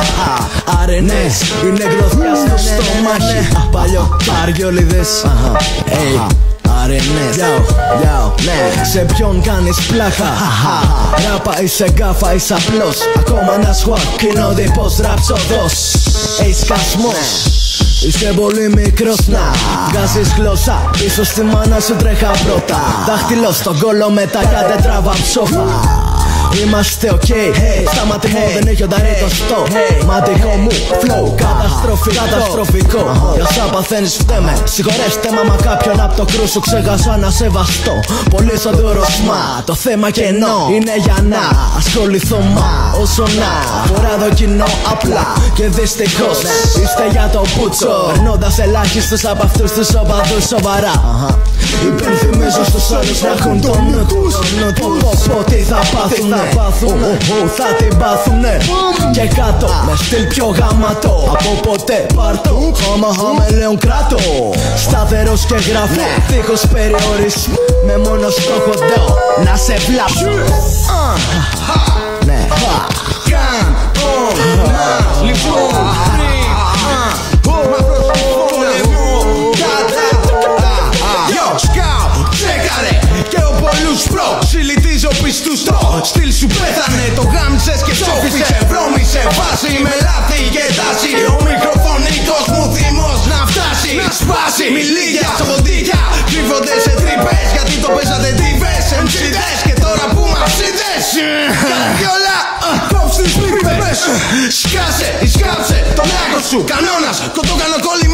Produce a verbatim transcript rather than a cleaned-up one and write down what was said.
Αρενές, είναι γροθιά στο στομάχι. Παλιό καριόλιδες. Αρενές, ναι. Σε ποιον κάνεις πλάκα? Ράπα είσαι γκάφα, είσαι απλός. Ακόμα ένα σχουάκ, είναι ο δίπος ραψοδός. Έχεις κασμός, είσαι πολύ μικρός να βγάζεις γλώσσα. Πίσω στη μάνα σου τρέχα πρώτα. Δάχτυλο στον κόλο μετά κάντε τράβα ψόφα. Είμαστε οκ, okay. Hey, στα μάτια μου δεν έχει ονταρή το στο. Μάτικο μου, flow, καταστροφικό, καταστροφικό. Για όσα παθαίνεις φταίμε, συγχωρέστε μάμα κάποιον απ' το κρού σου ξέχασα να σεβαστώ. Πολύ σαν το ροσμά, το θέμα κενό είναι για να ασχοληθώ μα όσο να φορά το κοινό απλά. Και δυστυχώς είστε για το πούτσο, περνώντας ελάχιστος από αυτούς τους οπαδούς σοβαρά. Υπενθυμίζω στους άλλους να έχουν το νου τους. Πω τι θα πάθουνε, θα την πάθουνε. Και κάτω με στυλ πιο γαμάτο από ποτέ πάρτο. Χάμα χαμελέον κράτο, σταθερός και γράφω δίχως περιορισμού, με μόνο στόχο δω να σε βλάψω. Ναι, καν, να, λοιπόν, πριν, σπρο, συλλητίζω πιστούς τρο. Στυλ σου πέθανε, το γάμισες και ψόφισε. Βρώμισε, βάση με λάθη και τάση. Ο μικροφωνικός μου θυμός να φτάσει, να σπάσει. Μιλίγια στα ποντίκια κρύβονται σε τρύπες, γιατί το παίζατε τρίβες εμσίδες. Και τώρα που μας είδες κάτι όλα, κόψ' τις πίπες. Σκάσε, ισκάψε τον άκο σου, κανόνας, κοντό κάνω κόλλημα.